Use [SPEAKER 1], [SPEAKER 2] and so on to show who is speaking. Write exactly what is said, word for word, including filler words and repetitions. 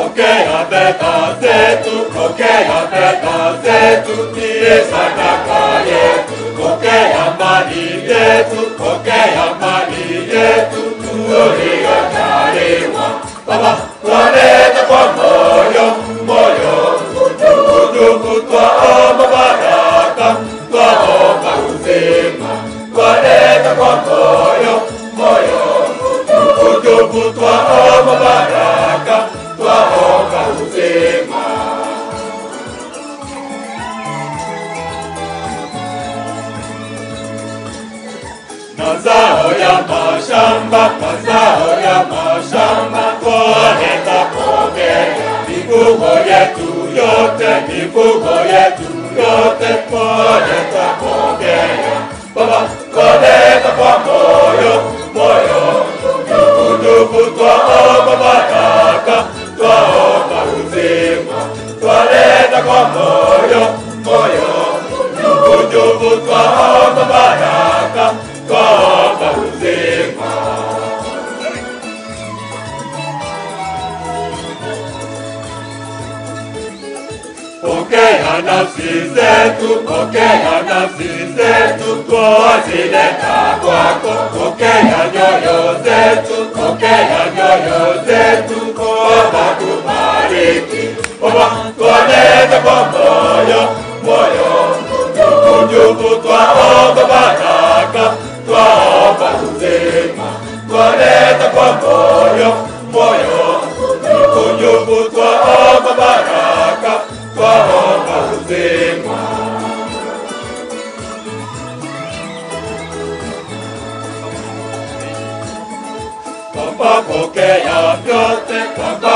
[SPEAKER 1] pokea fedha zetu, pokea fedha zetu, ni sadaka yetu. Pokea mali yetu, pokea mali yetu, tuliyojaliwa. Baba, twaleta kwa moyo, moyo, utukufu twaomba baraka, twaomba uzima. Twaleta kwa moyo, moyo, utukufu twaomba baraka, twaomba uzima. Mazao ya mashamba, mazao ya mashamba, twaleta pokea. Mifugo yetu yote, mifugo yetu yote, twaleta pokea. Baba, twaleta kwa moyo, moyo, utukufu twaomba baraka, twaomba uzima. Twaleta kwa moyo, moyo, utukufu twaomba baraka, twaomba uzima. Pokea nafsi zetu, pokea nafsi zetu, twazileta kwako. Pokea nyoyo zetu, pokea nyoyo zetu, Baba tubariki. Baba, twaleta kwa moyo, moyo, utukufu twaomba baraka, twaomba uzima. Twaleta kwa moyo, moyo, utukufu twaomba baraka, twaomba uzima. Baba, pokea vyote, Baba